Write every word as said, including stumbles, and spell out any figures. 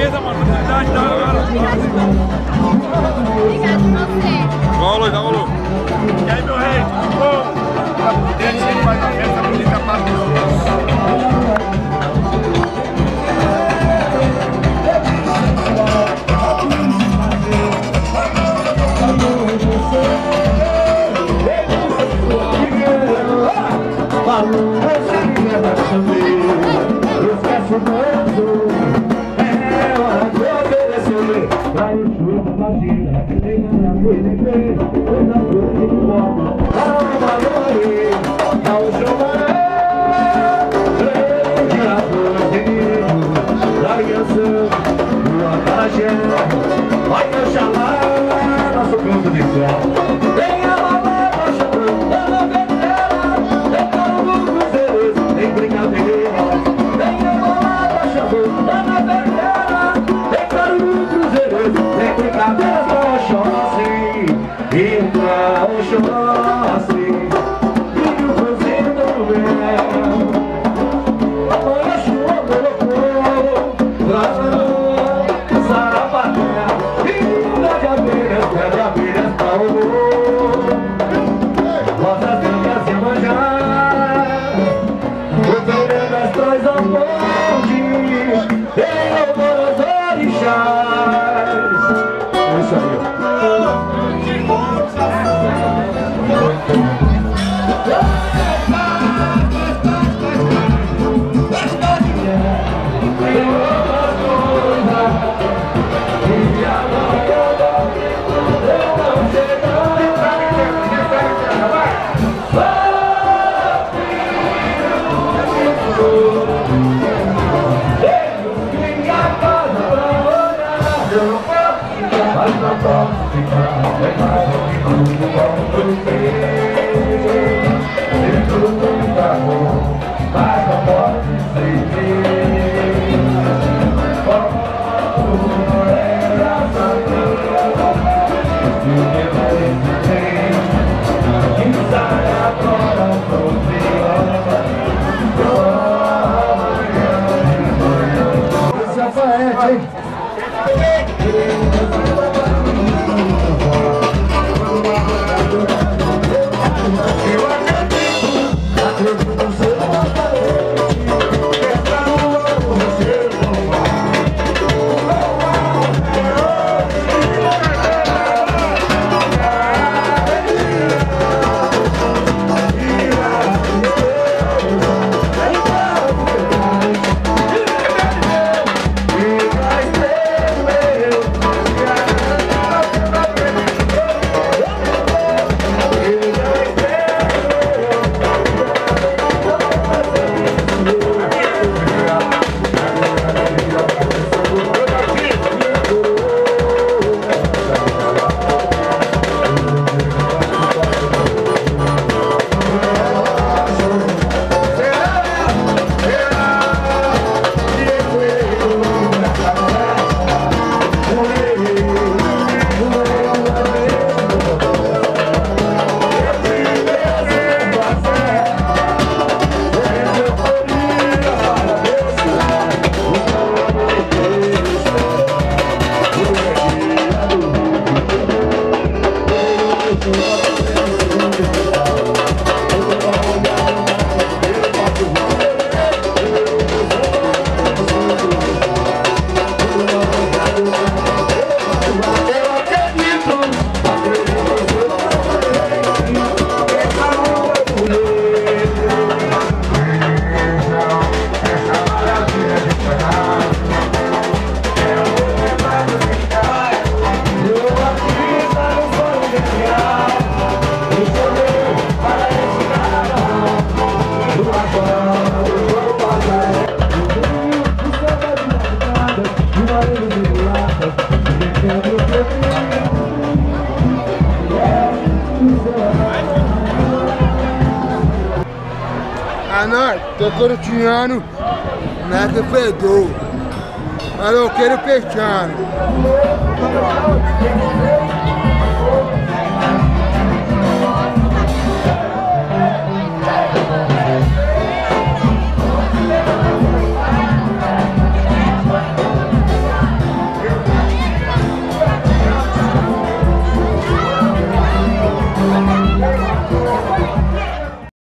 Beleza, mano. Obrigado, tá, galera. Obrigado você. Valeu, dá valor. E aí, meu rei? Ô, Dengue sempre faz uma festa bonita pra todos. Vai meu xalá, nosso canto de sol. Tem a balada chamando, ela vendela. Tem carro no cruzeiro, tem brincadeira. Tem a balada chamando, ela vendela. Tem carro no cruzeiro, tem brincadeira. Pra Oxóssi, e pra Oxóssi, e o cruzeiro do mel. Amanhã chuva colocou lá. Rosas brancas e manjar, o verão das traz ao monte, em louvor aos orixás. É isso aí. Ah, não, tô corintiano, não é que fedor. Mas eu quero peixando.